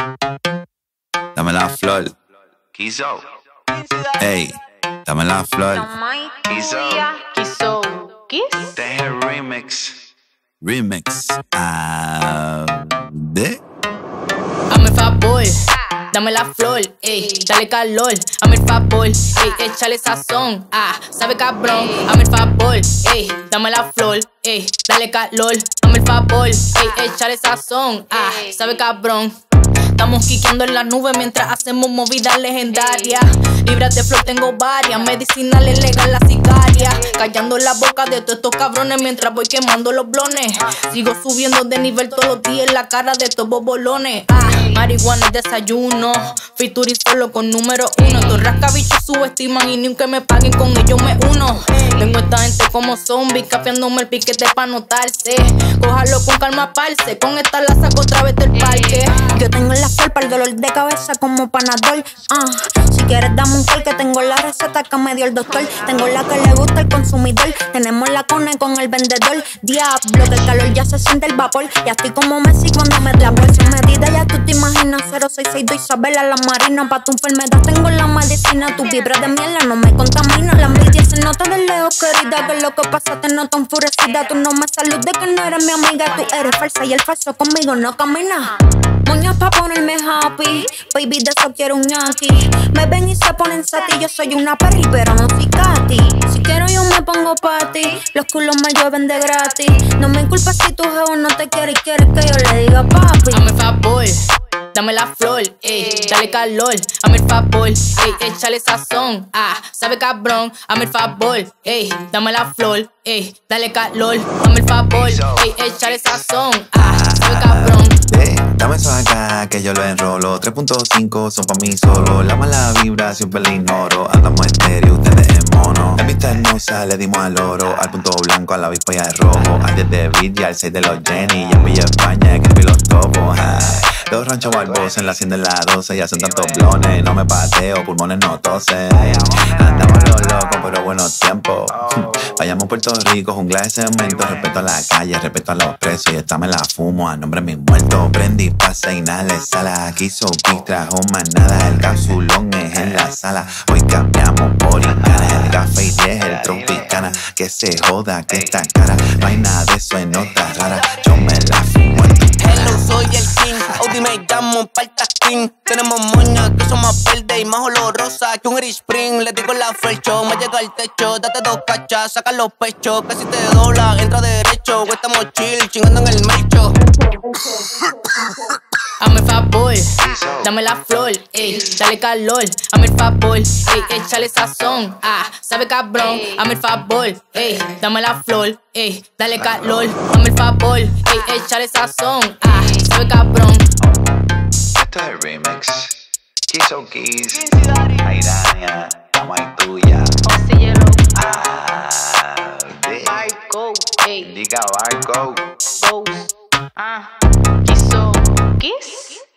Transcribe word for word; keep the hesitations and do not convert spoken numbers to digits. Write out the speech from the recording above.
Dame la flor. Kizo. Ey, dame la flor. Kizo. Kizo. Kiss. Deje remix. Remix. Ah, de. Hazme el favor, dame la flor, ey, dale calor. Hazme el favor, ey, échale sazón, ah, sabe cabrón. Hazme el favor, ey, dame la flor, ey, dale calor. Hazme el favor, ey, échale sazón, ah, sabe cabrón. Estamos quiqueando en la nube mientras hacemos movidas legendarias. Libras de flor tengo varias, medicinales legal la sicaria. Callando la boca de todos estos cabrones mientras voy quemando los blones. Sigo subiendo de nivel todos los días en la cara de estos bobolones. Ah, marihuana es desayuno, featuring solo con número uno. Estos rascabichos subestiman y ni aunque me paguen con ellos me uno. Tengo esta gente como zombie, capeándome el piquete pa' notarse. Cójalo con calma, parce, con esta la saco otra vez del parque. Yo tengo la flor para el dolor de cabeza como Panadol. Uh, si quieres dame un call que tengo la receta que me dio el doctor. Tengo la que le gusta al consumidor. Tenemos la cone con el vendedor. Diablo, que el calor ya se siente el vapor. Ya estoy como Messi cuando me la bolsa medida. Ya tú te imaginas cero seis seis dos Isabela la marina. Pa' tu enfermedad tengo la medicina. Tu vibra de mierda no me contamina. La envidia se nota de lejos, querida. Que lo que pasa te noto enfurecida. Tú no me saludes que no eres mi amiga. Tú eres falsa y el falso conmigo no camina. Moñas pa' ponerme happy, baby de eso quiero un ñaki. Me ven y se ponen sati, yo soy una perri pero no soy Katy. Si quiero yo me pongo pa' ti, los culos me llueven de gratis. No me culpas si tu jevo no te quiere y quieres que yo le diga papi. Hazme el favor, dame la flor, ey, dale calor. Hazme el favor, ey, échale sazón, ah, sabe cabrón. Hazme el favor, ey, dame la flor, ey, dale calor. Hazme el favor, ey, échale sazón, ah, sabe cabrón. Eh, dame eso acá que yo lo enrolo. tres punto cinco son pa' mí solo. La mala vibra siempre la ignoro. Andamos estéreo, ustedes en mono. La vista hermosa le dimos al oro. Al punto blanco, a la avispa y al rojo. Al diez de Villa, al seis de los Jenny. Y en Villa España escribí los topos. Ah. Los ranchos barbosa en la cien de la doce. Ya son tantos blones, no me pateo, pulmones no tosen. Andamos los locos, pero buenos tiempos. Vayamos a Puerto Rico, jungla de cemento. Respeto a la calle, respeto a los presos. Y esta me la fumo a nombre de mis muertos. Prendí, pasa y nada, sala. Aquí Sophie trajo más nada. El capsulón es en la sala. Hoy cambiamos por Icana. El café y diez, el Tropicana. Que se joda, que esta cara. No hay nada de eso en otra rara. Yo me la fumo en tu cara. Hello, soy el king. Audi me llamo pa'l tasking. Tenemos moñas que son más verdes y más olorosas que un Irish Spring. Le digo la felcho, me llega al techo. Date dos cachas, saca los pechos. Casi te dobla, entra derecho. O estamos chill, chingando en el mecho. Hazme el favor, dame la flor, ey, dale calor. Hazme el favor, ey, échale sazón, ah, sabe cabrón. Hazme el favor, ey, dame la flor, ey, dale calor. Hazme el favor, ey, échale sazón, ah, sabe cabrón. Esto es el remix. Kizo Keys. Airania. Mamá tuya. Ah, de. Barco, ey, Diga Barco. Ghost, ah, Kizo, Kiss.